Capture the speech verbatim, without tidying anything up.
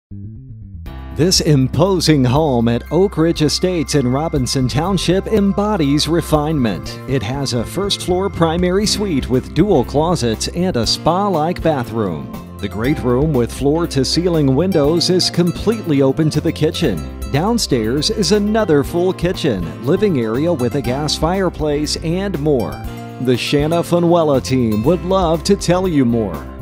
This imposing home at Oak Ridge Estates in Robinson Township embodies refinement. It has a first-floor primary suite with dual closets and a spa-like bathroom. The great room with floor-to-ceiling windows is completely open to the kitchen. Downstairs is another full kitchen, living area with a gas fireplace, and more. The Shanna Funwela team would love to tell you more.